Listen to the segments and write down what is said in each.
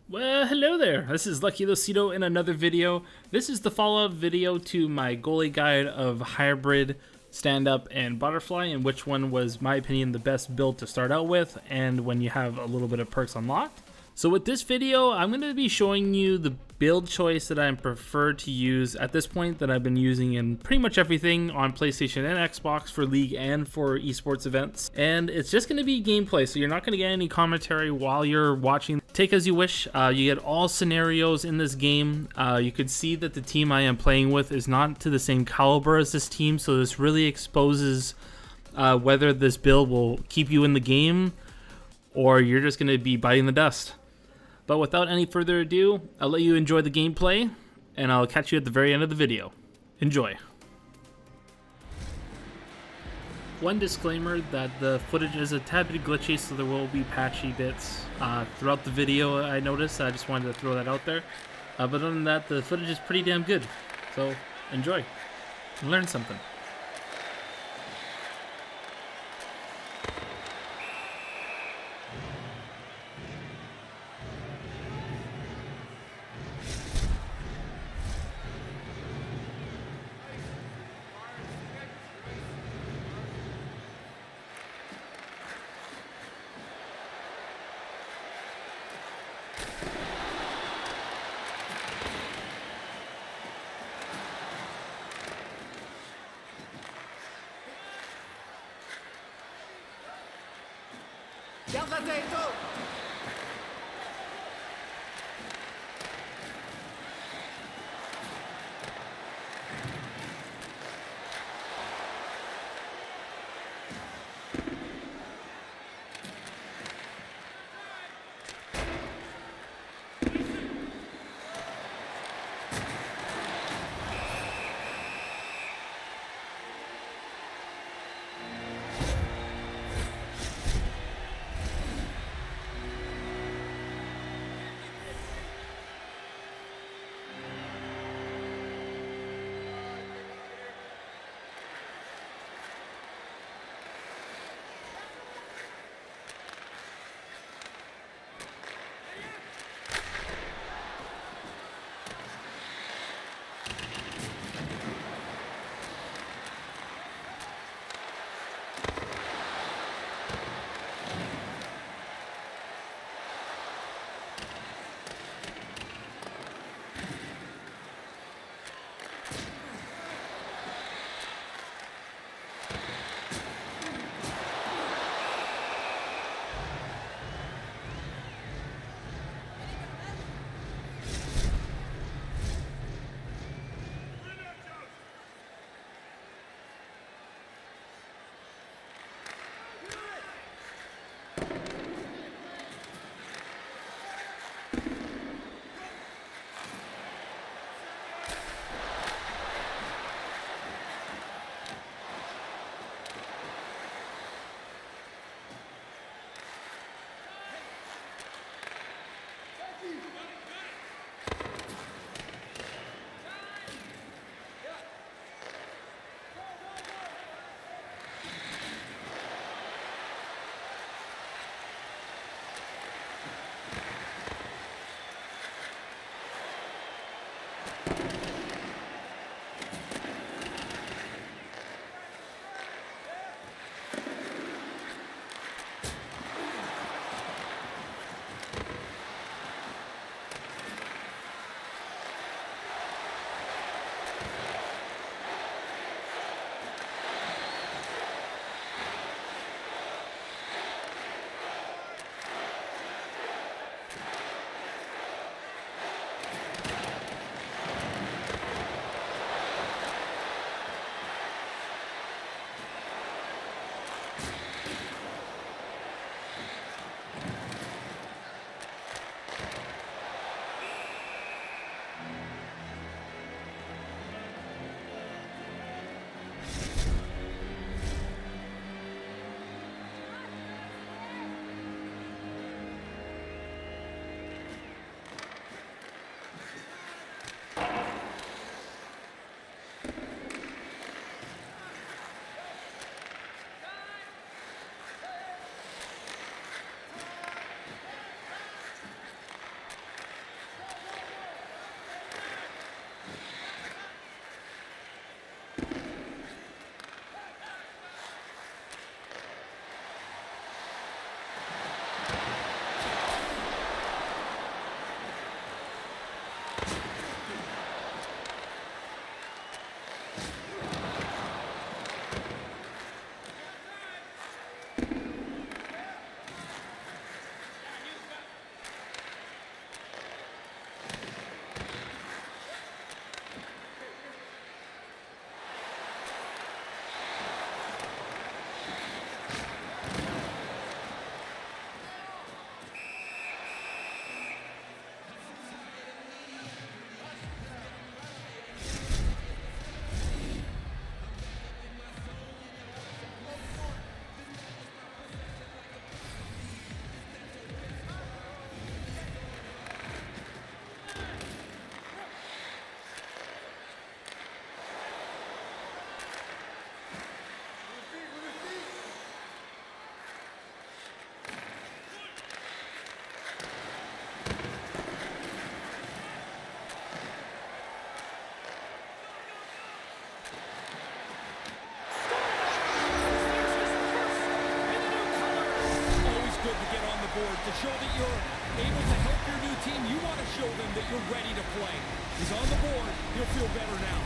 Well, hello there. This is LKYLUISITO in another video. This is the follow-up video to my goalie guide of hybrid, stand-up, and butterfly, and which one was, my opinion, the best build to start out with, and when you have a little bit of perks unlocked. So with this video, I'm going to be showing you the build choice that I prefer to use at this point that I've been using in pretty much everything on PlayStation and Xbox for League and for esports events. And it's just going to be gameplay, so you're not going to get any commentary while you're watching. Take as you wish. You get all scenarios in this game. You could see that the team I am playing with is not to the same caliber as this team, so this really exposes whether this build will keep you in the game or you're just going to be biting the dust. But without any further ado, I'll let you enjoy the gameplay, and I'll catch you at the very end of the video. Enjoy. One disclaimer that the footage is a tad bit glitchy, so there will be patchy bits throughout the video. I noticed. I just wanted to throw that out there. But other than that, the footage is pretty damn good. So enjoy and learn something. Garde la tête, oh! show them that you're ready to play. He's on the board. He'll feel better now.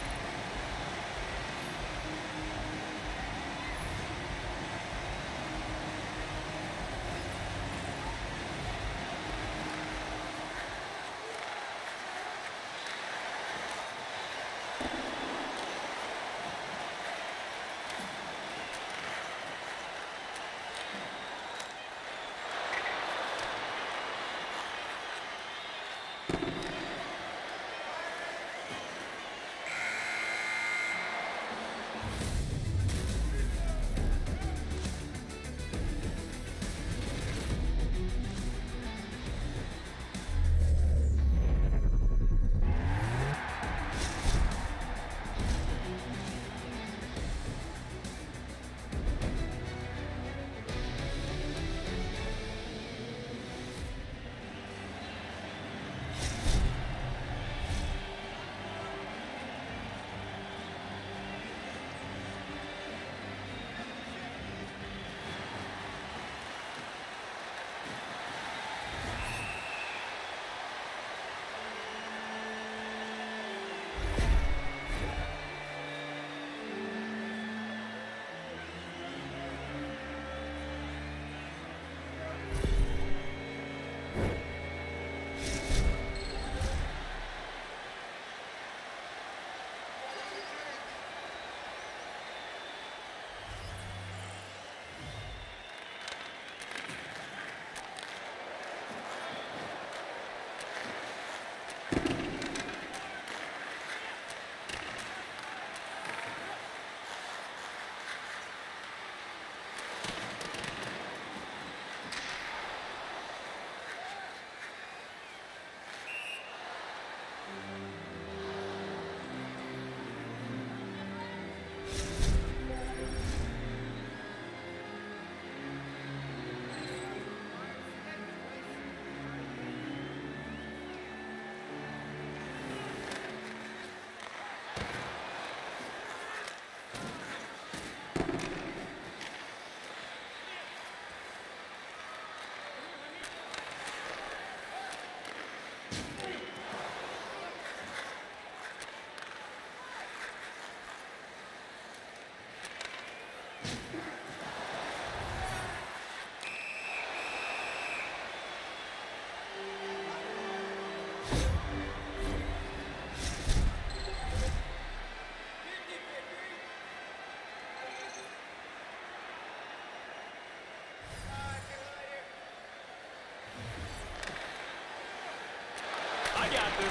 I got this.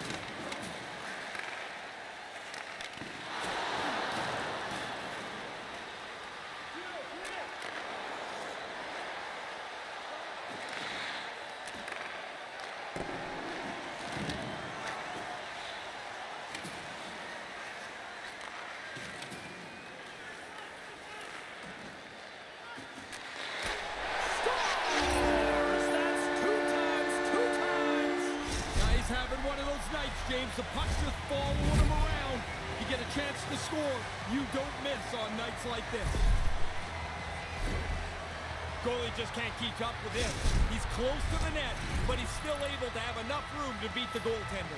One of those nights, James, the puck's just following him around. You get a chance to score, you don't miss on nights like this. Goalie just can't keep up with him. He's close to the net, but he's still able to have enough room to beat the goaltender.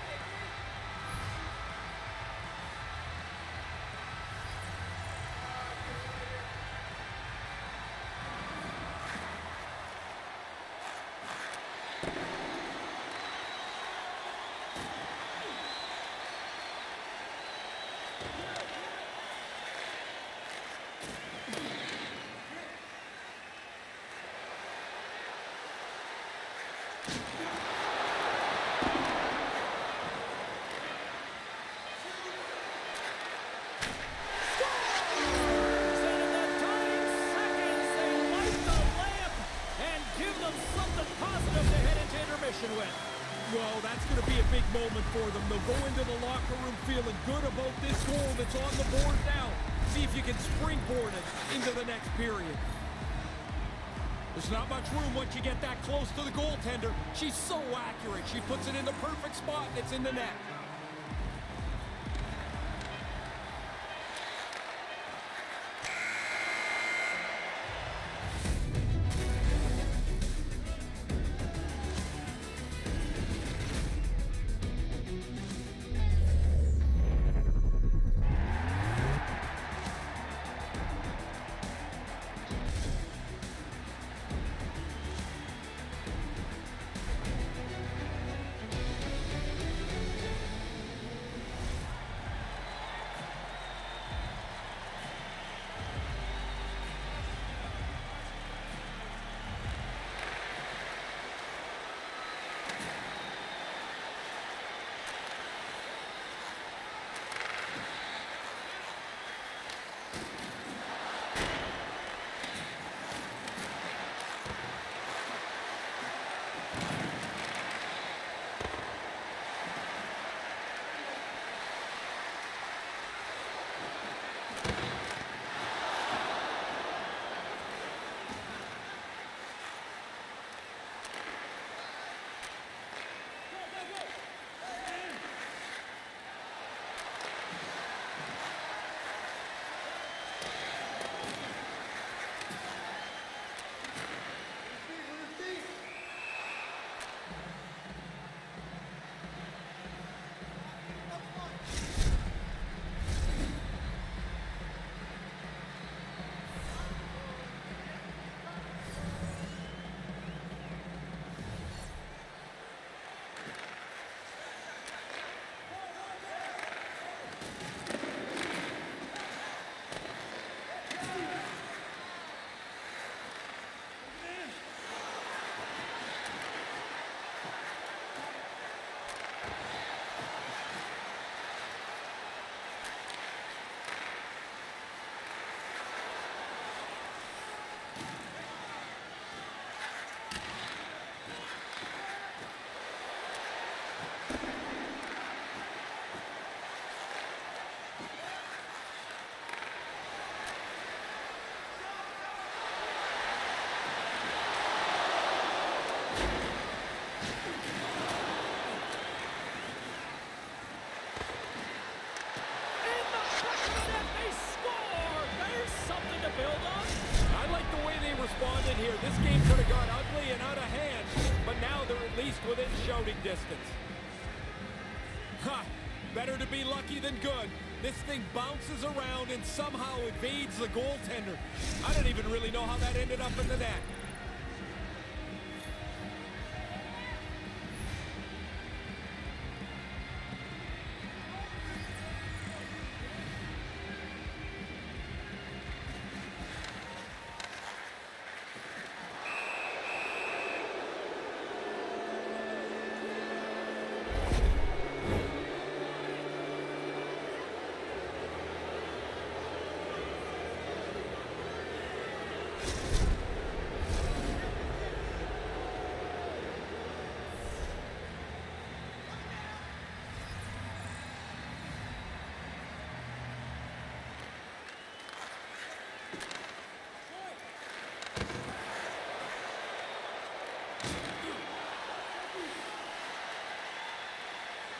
Well, that's going to be a big moment for them. They'll go into the locker room feeling good about this goal that's on the board now. See if you can springboard it into the next period. There's not much room once you get that close to the goaltender. She's so accurate. She puts it in the perfect spot, and it's in the net. Responded here. This game could have got ugly and out of hand, but now they're at least within shouting distance. Ha! Better to be lucky than good. This thing bounces around and somehow evades the goaltender. I don't even really know how that ended up in the net.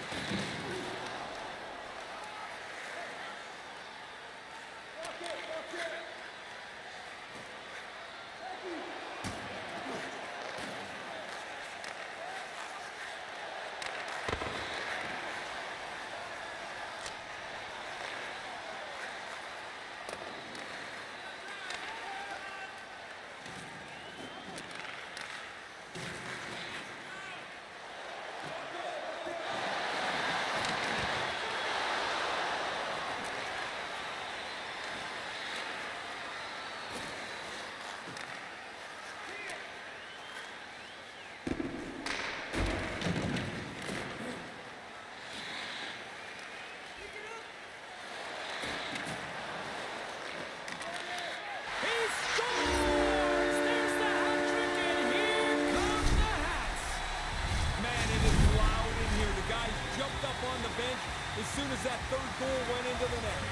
As soon as that third goal went into the net.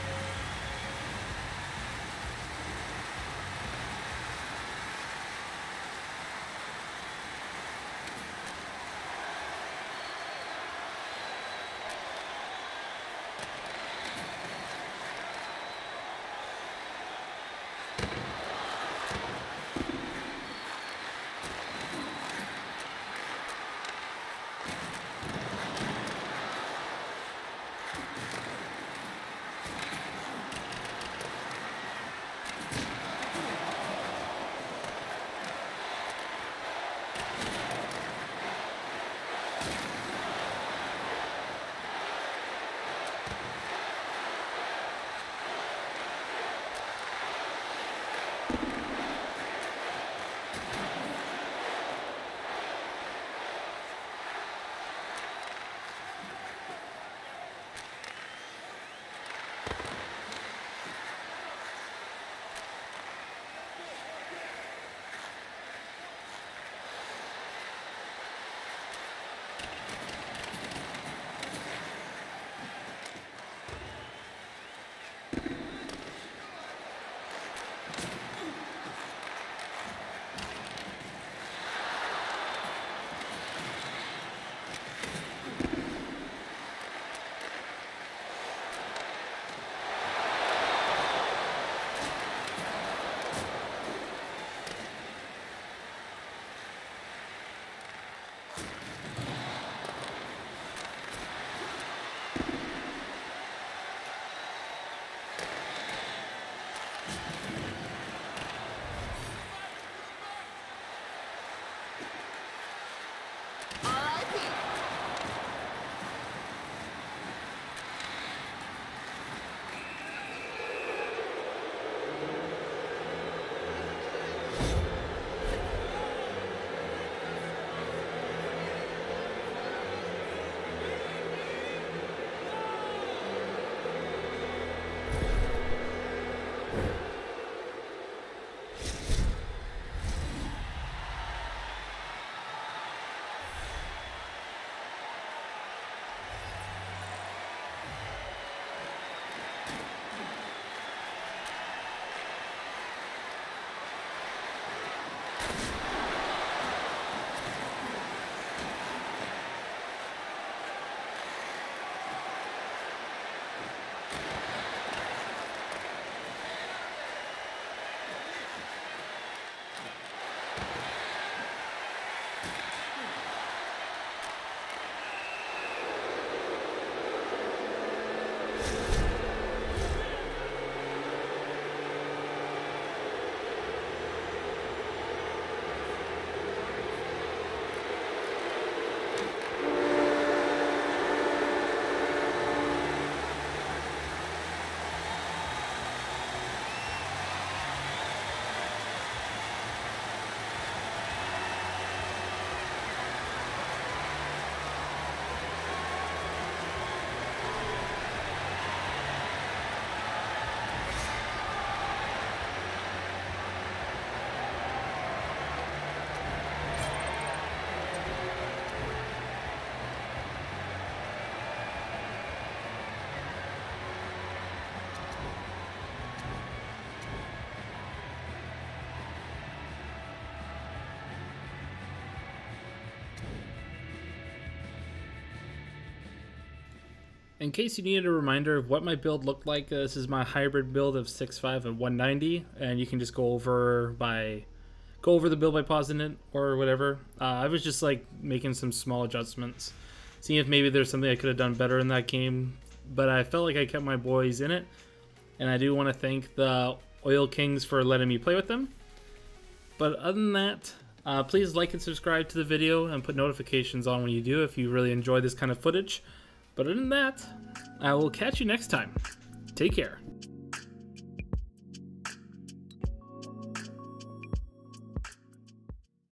In case you needed a reminder of what my build looked like, this is my hybrid build of 6'5" and 190, and you can just go over the build by pausing it or whatever. I was just like making some small adjustments, seeing if maybe there's something I could have done better in that game, but I felt like I kept my boys in it, and I do want to thank the Oil Kings for letting me play with them. But other than that, please like and subscribe to the video and put notifications on when you do if you really enjoy this kind of footage. But other than that, I will catch you next time. Take care.